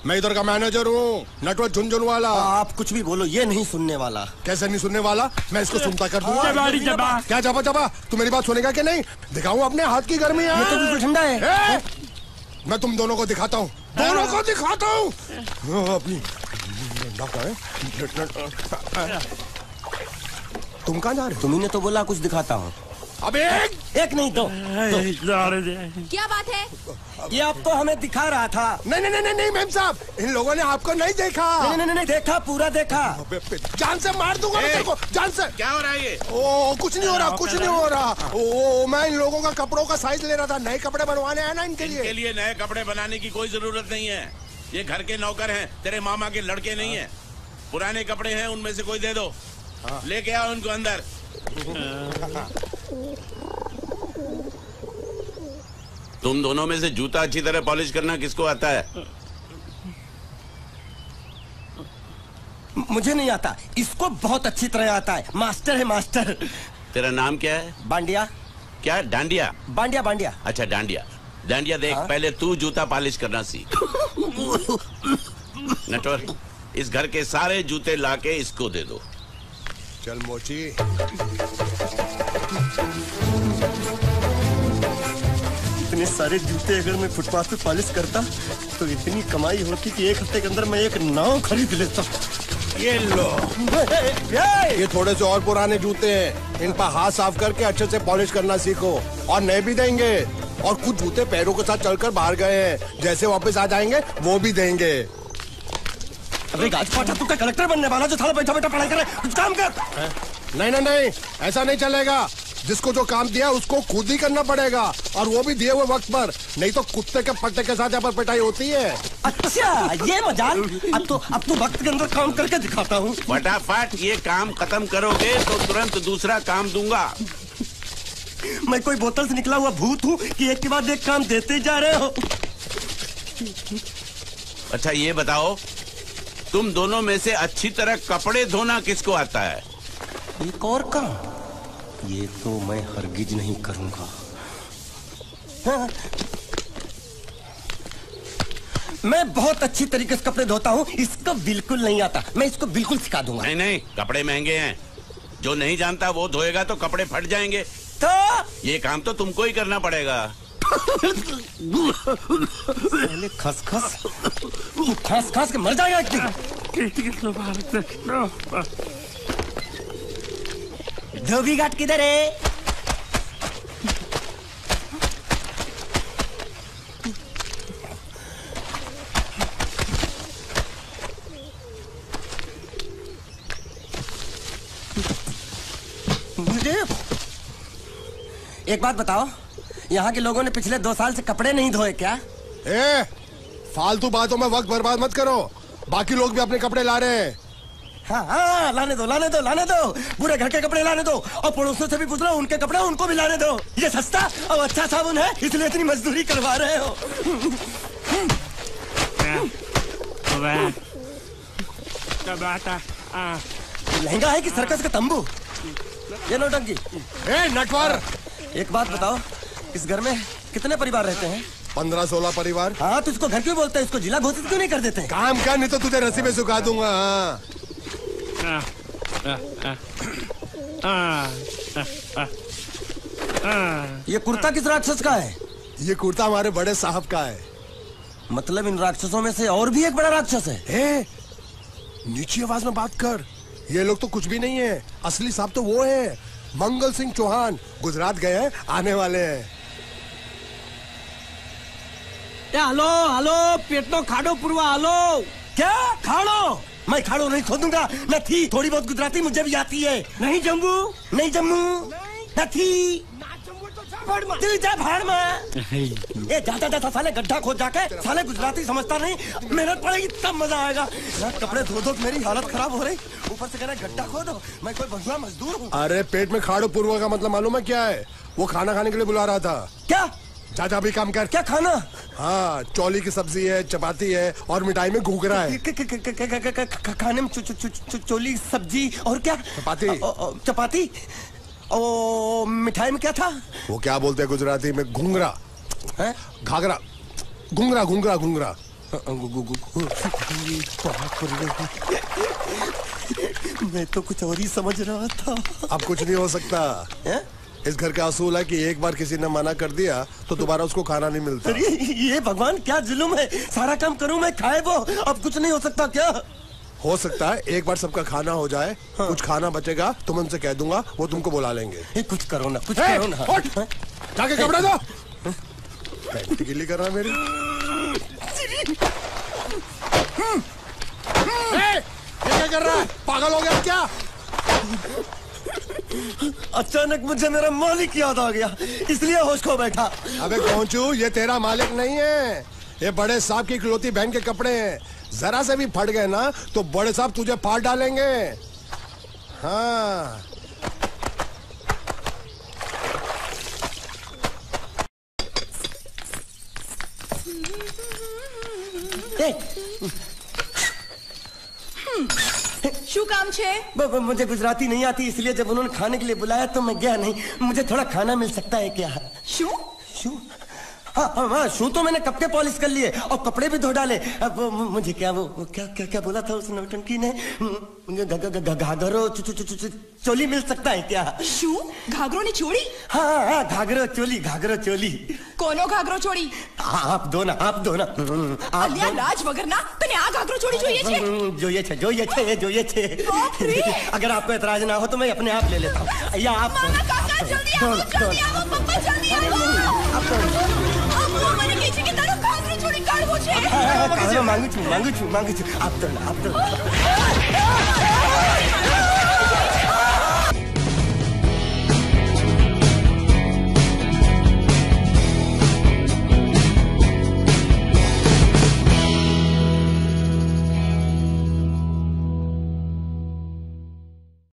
मैं इधर का मैनेजर हूँ, नटवर झुनझुनवाला। आप कुछ भी बोलो, ये नहीं सुनने वाला। कैसे नहीं सुनने वाला? मैं इसको सुनता कर दूंगा। क्या जबा जबा? तू मेरी बात सुनेगा कि नहीं? दिखाऊं अपने हाथ की गर्मी? ये तो बिल्कुल ठंडा है। मैं तुम दोनों को दिखाता हूँ, दोनों को दिखाता हूँ अपनी। तुम कहाँ जा रहे? तुम्ही तो बोला कुछ दिखाता हूँ। अब एक नहीं तो क्या बात है? ये आपको हमें दिखा रहा था। नहीं नहीं नहीं नहीं मैम साहब, इन लोगों ने आपको नहीं देखा। नहीं नहीं नहीं देखा, पूरा देखा। जान से मार दूंगा मैं तेरे को, जान से। क्या हो रहा है ये? ओ कुछ नहीं हो रहा, कुछ नहीं हो रहा। ओ मैं इन लोगों का कपड़ों का साइज ले रहा था, नए कपड़े बनवाने हैं ना इनके लिए। इनके लिए नए कपड़े बनाने की कोई जरूरत नहीं है। ये घर के नौकर हैं, तेरे मामा के लड़के नहीं हैं। पुराने कपड़े हैं, उनमें से कोई दे दो। लेके आओ उनको अंदर। तुम दोनों में से जूता अच्छी तरह पॉलिश करना किसको आता है? मुझे नहीं आता, इसको बहुत अच्छी तरह आता है। मास्टर है मास्टर। तेरा नाम क्या है? बांडिया। क्या? डांडिया? बांडिया बांडिया। अच्छा डांडिया। डांडिया देख, पहले तू जूता पॉलिश करना सीख। नटवर, इस घर के सारे जूते लाके इसको दे दो। चल मोची। इतने सारे जूते अगर मैं फुटपाथ पे पॉलिश करता तो इतनी कमाई होती कि एक हफ्ते के अंदर मैं एक नाव खरीद लेता। ये लो, ये थोड़े से और पुराने जूते हैं, इन पर हाथ साफ करके अच्छे से पॉलिश करना सीखो। और नए भी देंगे, और कुछ जूते पैरों के साथ चलकर बाहर गए हैं, जैसे वापस आ जाएंगे वो भी देंगे। अबे गाजपाटा, तू क्या कलेक्टर बनने वाला जो थाला बैठा बैठा पढ़ाई करे? कुछ काम कर। नहीं नहीं नहीं, ऐसा नहीं चलेगा। जिसको जो काम दिया उसको खुद ही करना पड़ेगा, और वो भी दिए हुए वक्त पर, नहीं तो कुत्ते के पट्टे के साथ यहाँ पर पिटाई होती है। अच्छा ये मजाल। अब तो वक्त के अंदर काम करके दिखाता हूँ। फटाफट ये काम खत्म करोगे तो तुरंत दूसरा काम दूंगा। मैं कोई बोतल से निकला हुआ भूत हूँ कि एक के बाद एक काम देते जा रहे हो? अच्छा ये बताओ, तुम दोनों में से अच्छी तरह कपड़े धोना किसको आता है? एक और काम? ये तो मैं हरगिज नहीं करूंगा। हाँ। मैं बहुत अच्छी तरीके से कपड़े धोता हूँ, इसको बिल्कुल नहीं आता। मैं इसको बिल्कुल सिखा दूंगा। नहीं नहीं, कपड़े महंगे हैं, जो नहीं जानता वो धोएगा तो कपड़े फट जाएंगे। तो ये काम तो तुमको ही करना पड़ेगा। खस खस के मर जाएगा एक दिन। धोबी घाट किधर है? एक बात बताओ, यहाँ के लोगों ने पिछले 2 साल से कपड़े नहीं धोए क्या? फालतू बातों में वक्त बर्बाद मत करो, बाकी लोग भी अपने कपड़े ला रहे हैं। हाँ हाँ, लाने दो लाने दो लाने दो, पूरे घर के कपड़े लाने दो, और पड़ोसियों से भी पूछ लो, उनके कपड़े उनको भी लाने दो। ये सस्ता और अच्छा साबुन है, इसलिए इतनी मजदूरी करवा रहे हो। लहंगा है कि सर्कस का तंबू? ये नौटंकी। नटवर, एक बात बताओ, इस घर में कितने परिवार रहते हैं? 15-16 परिवार। हाँ तो इसको घर क्यों बोलते हैं? इसको जिला घोषित क्यों नहीं कर देते? काम कर, नहीं तो तुझे रस्सी में सुखा दूंगा। ये कुर्ता किस राक्षस का है? ये कुर्ता हमारे बड़े साहब का है। मतलब इन राक्षसों में से और भी एक बड़ा राक्षस है? नीची आवाज में बात कर, ये लोग तो कुछ भी नहीं है। असली साहब तो वो है, मंगल सिंह चौहान, गुजरात गए हैं, आने वाले हैं। हेलो हेलो, पेटनो खाड़ो पुरवा। हेलो क्या खाड़ो? मैं खाड़ो नहीं खोदूंगा। न थी, थोड़ी बहुत गुजराती मुझे भी आती है। नहीं जम्मू, नहीं जम्मू, न थी। तू जा भाड़ में। ये जाता जाता साले गड्ढा खोद जाके, साले गुजराती समझता नहीं, मेहनत पड़ेगी तब मजा आएगा। कपड़े धो धो मेरी हालत खराब हो रही, ऊपर से कह रहे गड्ढा खोदो। मैं कोई बढ़िया मजदूर हूँ। अरे पेट में खाड़ो पूर्वा का मतलब मालूम है क्या है? वो खाना खाने के लिए बुला रहा था। क्या? चाचा भी काम कर। क्या खाना? हाँ, चौली की सब्जी है, चपाती है, और मिठाई में घूघरा है। खाने में चोली सब्जी और क्या? चपाती। चपाती। ओ मिठाई में क्या था? वो क्या बोलते हैं गुजराती में? घूंघरा है, घाघरा, घूंघरा घूंघरा घूंघरा। मैं तो कुछ और ही समझ रहा था। अब कुछ नहीं हो सकता है? इस घर का असूल है कि एक बार किसी ने मना कर दिया तो दोबारा उसको खाना नहीं मिलता। अरे ये भगवान क्या जुल्म है, सारा काम करूं मैं, खाए वो, अब कुछ नहीं हो सकता क्या? हो सकता है एक बार सबका खाना हो जाए, कुछ खाना बचेगा तो मैं उनसे कह दूंगा, वो तुमको बुला लेंगे। कुछ करो ना, कुछ करो ना। जाके कपड़े दो। पैंट गिल्ली कर रहा मेरी। ये क्या कर रहा है, पागल हो गया क्या? अचानक मुझे मेरा मालिक याद आ गया, इसलिए होश खो बैठा। अबे पहुंचू, ये तेरा मालिक नहीं है, ये बड़े साहब की इकलौती बहन के कपड़े हैं। जरा से भी फट गए ना तो बड़े साहब तुझे फाड़ डालेंगे। हाँ શું કામ છે? मुझे गुजराती नहीं आती, इसलिए जब उन्होंने खाने के लिए बुलाया तो मैं गया नहीं। मुझे थोड़ा खाना मिल सकता है क्या? શું? शू? हाँ, शू तो मैंने कब के पॉलिश कर लिए और कपड़े भी धो डाले। अब मुझे क्या वो क्या क्या क्या बोला था उस नौटंकी ने? मुझे घाघरो चोली मिल सकता है क्या? શું? ઘાઘરો ની ચોળી? हाँ, घाघरो चोली। કોનો ઘાઘરો ચોળી? आप दो ना। અલ્યા રાજ વગરના તને આ ઘાઘરો ચોળી જોઈએ છે? જોઈએ છે। अगर आपको एतराज ना हो तो मैं अपने आप ले लेता हूँ। या आप મામા કાકા જલ્દી આવો પપ્પા જલ્દી આવો। અમ્મા મને કહે છે કે તારો ઘાઘરો ચોળી કાઢવો છે। मांगू છું। आप तो